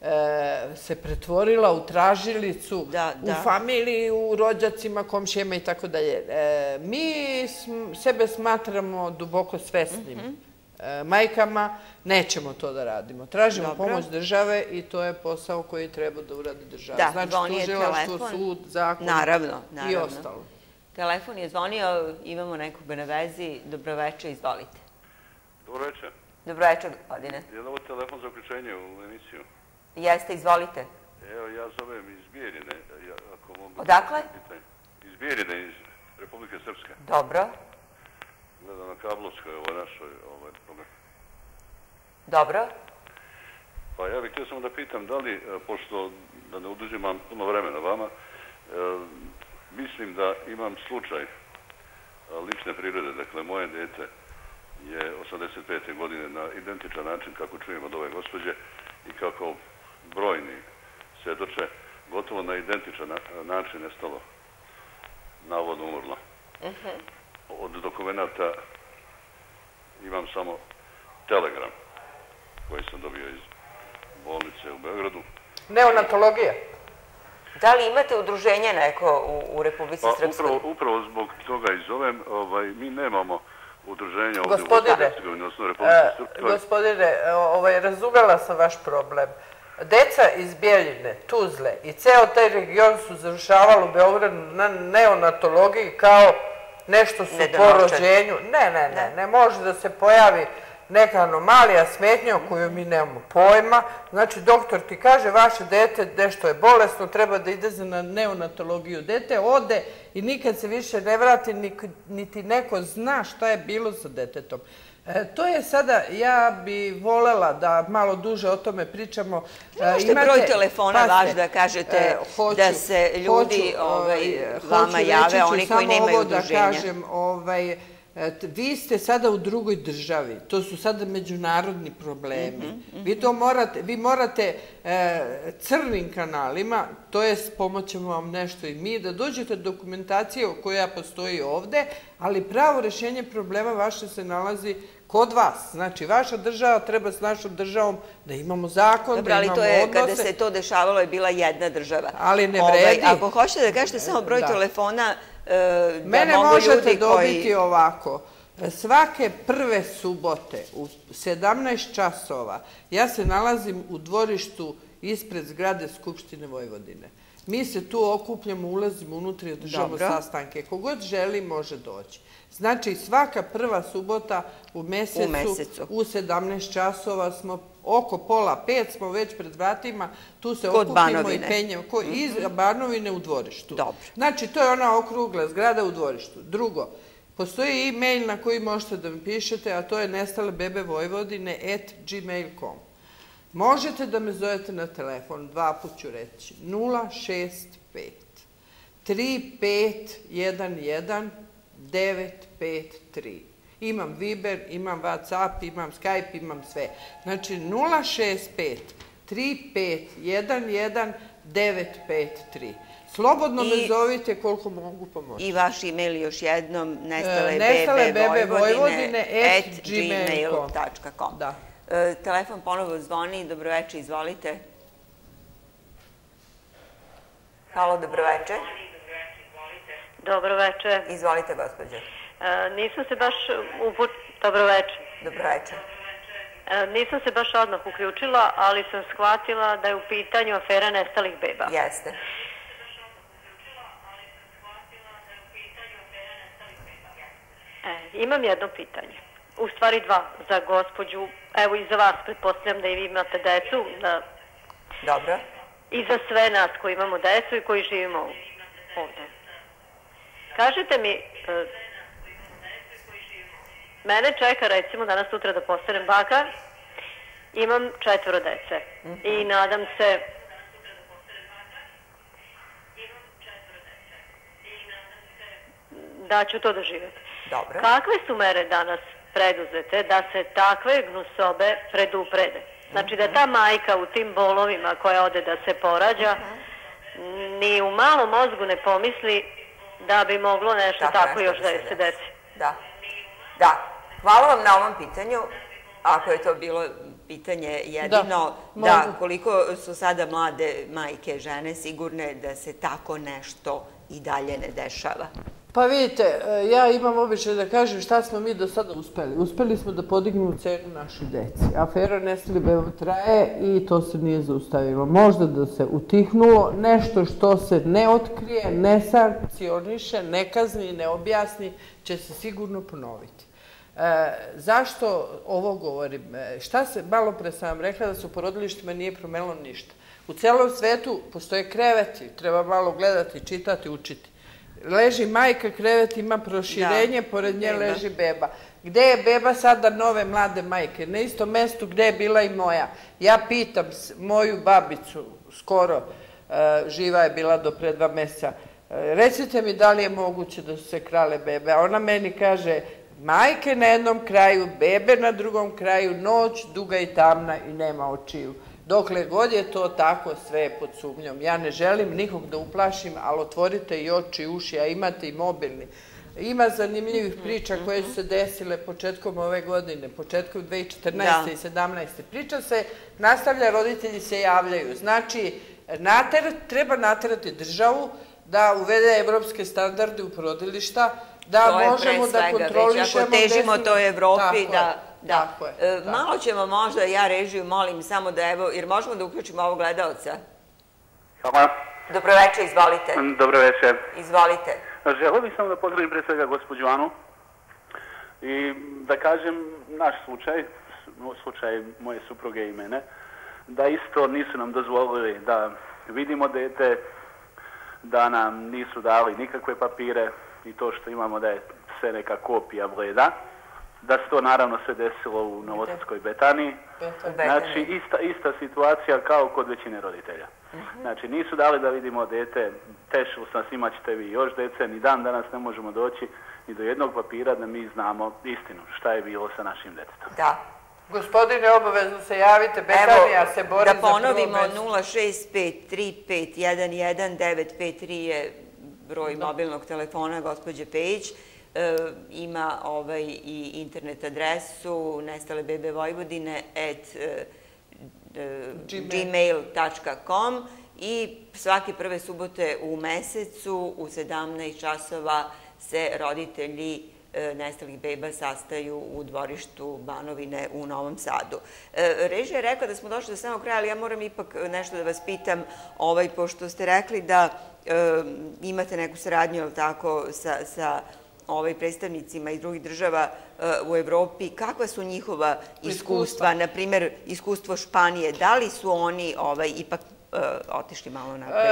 se pretvorila u tražilicu, u familiji, u rođacima, komšijama i tako dalje. Mi sebe smatramo duboko svesnim majkama, nećemo to da radimo. Tražimo pomoć države i to je posao koji treba da uradi država. Znači, tužilaštvo, sud, zakon i ostalo. Telefon je zvonio, imamo nekog na vezi. Dobroveče, izvolite. Dobroveče. Dobroveče, gospodine. Je li ovo telefon za uključenje u emisiju? Jeste, izvolite. Evo, ja zovem iz Bijeljine. Odakle? Iz Bijeljine, iz Republike Srpske. Dobro. Gledam na Kablovskoj, ovo je našoj program. Dobro. Pa ja bih htio samo da pitam da li, pošto da ne oduzimam puno vremena vama, mislim da imam slučaj lične prirode, dakle moje dete je 85. godine na identičan način kako čujem od ove gospođe i kako brojni svedoče, gotovo na identičan način nestalo, navodno umrlo. Od dokumenta imam samo telegram koji sam dobio iz bolnice u Beogradu. Neonatologija? Da li imate udruženje neko u Republici Srpskoj? Upravo zbog toga i zovem, mi nemamo udruženja ovdje u Hercegovini, odnosno Republici Srpskoj. Gospodine, razumela sam vaš problem. Deca iz Bjeljine, Tuzle i ceo taj region su završavali u Beogradu na neonatologiji kao nešto su po rođenju. Ne može da se pojavi neka anomalija, smetnja o kojoj mi nemamo pojma. Znači, doktor ti kaže, vaše dete nešto je bolesno, treba da ide na neonatologiju. Dete ode i nikad se više ne vrati, niti neko zna šta je bilo sa detetom. To je sada, ja bi volela da malo duže o tome pričamo. Možete broj telefona vaš da kažete da se ljudi vama jave, oni koji nemaju udruženja. Hoću reći samo ovo da kažem, vi ste sada u drugoj državi, to su sada međunarodni problemi. Vi morate crnim kanalima, to je pomoćemo vam nešto i mi, da dođete do dokumentacije koja postoji ovde, ali pravo rešenje problema vaše se nalazi kod vas. Znači, vaša država treba s našom državom da imamo zakon, da imamo odnose. Dobro, ali to je, kada se to dešavalo, je bila jedna država. Ali ne vredi. Ako hoćete da kažete samo broj telefona, mene možete dobiti ovako. Svake prve subote u 17 časova ja se nalazim u dvorištu ispred zgrade Skupštine Vojvodine. Mi se tu okupljamo, ulazimo unutra i održavamo sastanke. Kogod želi može doći. Znači, svaka prva subota u mesecu u 17 časova smo oko pola 5 smo već pred vratima, tu se okupimo i penjemo. Iz Banovine u dvorištu. Znači, to je ona okrugla zgrada u dvorištu. Drugo, postoji e-mail na koji možete da mi pišete, a to je nestalebebevojvodine@gmail.com. Možete da me zovete na telefon, 2 put ću reći, 065 3511 953. Imam Viber, imam WhatsApp, imam Skype, imam sve. Znači 065 3511 953. Slobodno me zovite koliko mogu pomoći. I vaš e-mail još jednom, nestalebebevojvodine@gmail.com. Telefon ponovo zvoni, dobroveče, izvolite. Halo, dobroveče. Dobroveče. Izvolite, gospođo. Nisam se baš Dobroveče. Dobroveče. Nisam se baš odmah uključila, ali sam shvatila da je u pitanju afera nestalih beba. Jeste. Imam jedno pitanje. U stvari dva za gospođu, evo i za vas, pretpostavljam da i vi imate decu. Dobro. I za sve nas koji imamo decu i koji živimo ovde. Kažete mi, mene čeka recimo danas sutra da postanem baka, imam 4 dece i nadam se da ću to doživjeti. Dobro. Kakve su mere danas preduzete da se takve gnusobe preduprede? Znači da ta majka u tim bolovima koja ode da se porađa ni u malom mozgu ne pomisli da bi moglo nešto tako još da se desi. Da. Hvala vam na ovom pitanju. Ako je to bilo pitanje jedino, da, koliko su sada mlade majke, žene sigurne da se tako nešto i dalje ne dešava. Pa vidite, ja imam običaj da kažem šta smo mi do sada uspeli. Uspeli smo da podignemo cenu našoj deci. Afera nestalih beba traje i to se nije zaustavilo. Možda da se utihnulo, nešto što se ne otkrije, ne sankcioniše, ne kazni, ne objasni, će se sigurno ponoviti. Zašto ovo govorim? Malo pre sam vam rekla da se u porodilištima nije promenilo ništa. U celom svetu postoje kreveti, treba malo gledati, čitati, učiti. leži majka, krevet ima proširenje, pored nje leži beba. Gde je beba sada nove mlade majke? Na istom mestu gde je bila i moja. Ja pitam moju babicu, skoro živa je bila do pre 2 meseca, recite mi da li je moguće da su se krale bebe. A ona meni kaže, majke na jednom kraju, bebe na drugom kraju, noć duga i tamna i nema očiju. Dokle god je to tako, sve je pod sumnjom. Ja ne želim nikog da uplašim, ali otvorite i oči i uši, a imate i mobilni. Ima zanimljivih priča koje su se desile početkom ove godine, početkom 2014. i 2017. Priča se nastavlja, roditelji se javljaju. Znači, treba naterati državu da uvede evropske standarde u porodilišta, da možemo da kontrolišemo... Ako težimo toj Evropi, da... Malo ćemo možda, ja režiju molim samo da evo, jer možemo da uključimo ovog gledalca? Hvala. Dobroveče, izvolite. Dobroveče. Izvolite. Želeo bih samo da pozdravim pre svega gospođu Anu i da kažem naš slučaj moje supruge i mene, da isto nisu nam dozvolili da vidimo dete, da nam nisu dali nikakve papire i to što imamo da je sve neka kopija Bleda, da se to naravno sve desilo u Novosadskoj Betaniji. Znači, ista situacija kao kod većine roditelja. Znači, nisu dali da vidimo dete, tešili su nas, imat ćete vi još dece, ni dan danas ne možemo doći ni do jednog papira da mi znamo istinu, šta je bilo sa našim detetom. Da. Gospodine, obavezno se javite, Betanija se bori za prvo mesto. Da ponovimo, 065351195 je broj mobilnog telefona gospođe Pejić. Ima i internet adresu nestalebebevojvodine@gmail.com i svake prve subote u mesecu u 17 časova se roditelji nestalih beba sastaju u dvorištu Banovine u Novom Sadu. Režija je rekla da smo došli do samog kraja, ali ja moram ipak nešto da vas pitam, pošto ste rekli da imate neku saradnju, ali tako, sa predstavnicima iz drugih država u Evropi, kakva su njihova iskustva, na primjer iskustvo Španije, da li su oni ipak otišli malo napred?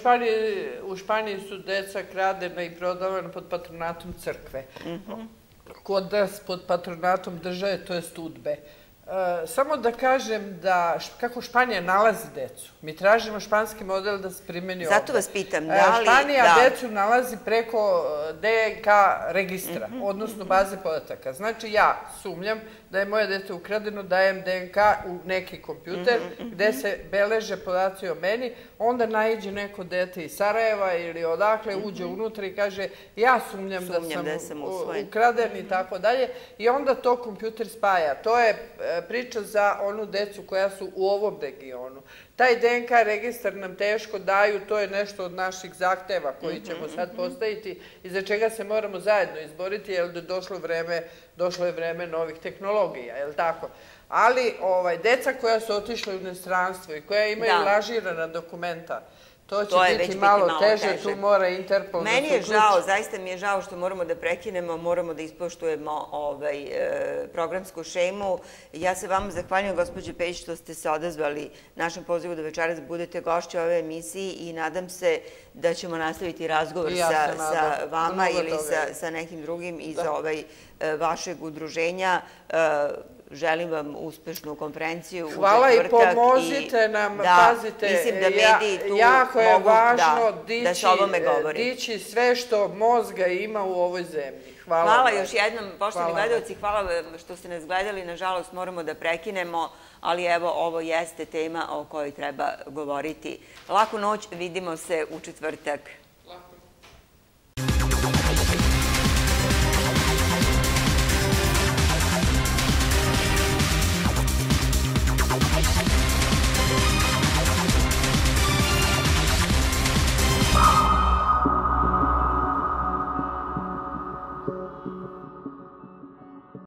U Španiji su deca kradena i prodavana pod patronatom crkve. Kod nas pod patronatom države, to je UDBE. Samo da kažem da kako Španija nalazi decu. Mi tražimo španski model da se primeni ovdje. Zato vas pitam, da li... Španija decu nalazi preko DNK registra, odnosno baze podataka. Znači, ja sumnjam da je moje dete ukradeno, dajem DNK u neki kompjuter gde se beleže podaci o meni, onda naiđe neko dete iz Sarajeva ili odakle, uđe unutra i kaže ja sumnjam da sam ukraden i tako dalje i onda to kompjuter spaja. To je priča za onu decu koja su u ovom regionu. Taj DNK registar nam teško daju, to je nešto od naših zahteva koji ćemo sad postaviti i za čega se moramo zajedno izboriti, jer došlo je vreme novih tehnologija, je li tako? Ali deca koja su otišla u inostranstvo i koja imaju lažirana dokumenta, to će biti malo teže, tu mora Interpol da se uključi. Meni je žao, zaista mi je žao što moramo da prekinemo, moramo da ispoštujemo programsku šemu. Ja se vama zahvaljujem, gospođo Pejić, što ste se odazvali našem pozivu da večeras budete gošće ove emisiji i nadam se da ćemo nastaviti razgovor sa vama ili sa nekim drugim iz vašeg udruženja. Želim vam uspešnu konferenciju u četvrtak. Hvala i pomozite nam, pazite, jako je važno dići sve što mozga ima u ovoj zemlji. Hvala još jednom, poštovani gledalci, hvala vam što ste nas gledali. Nažalost, moramo da prekinemo, ali evo, ovo jeste tema o kojoj treba govoriti. Laku noć, vidimo se u četvrtak.